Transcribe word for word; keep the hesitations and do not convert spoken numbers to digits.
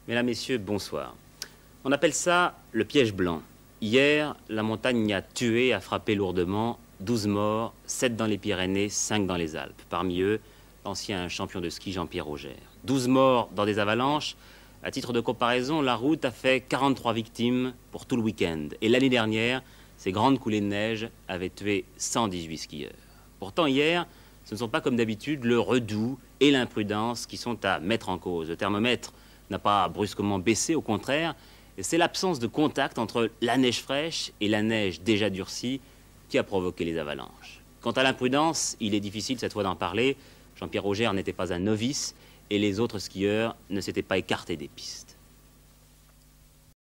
Mesdames, Messieurs, bonsoir. On appelle ça le piège blanc. Hier, la montagne a tué, a frappé lourdement, douze morts, sept dans les Pyrénées, cinq dans les Alpes. Parmi eux, l'ancien champion de ski Jean-Pierre Auger. douze morts dans des avalanches. À titre de comparaison, la route a fait quarante-trois victimes pour tout le week-end. Et l'année dernière, ces grandes coulées de neige avaient tué cent dix-huit skieurs. Pourtant, hier, ce ne sont pas comme d'habitude le redout et l'imprudence qui sont à mettre en cause. Le thermomètre n'a pas brusquement baissé, au contraire, et c'est l'absence de contact entre la neige fraîche et la neige déjà durcie qui a provoqué les avalanches. Quant à l'imprudence, il est difficile cette fois d'en parler. Jean-Pierre Auger n'était pas un novice et les autres skieurs ne s'étaient pas écartés des pistes.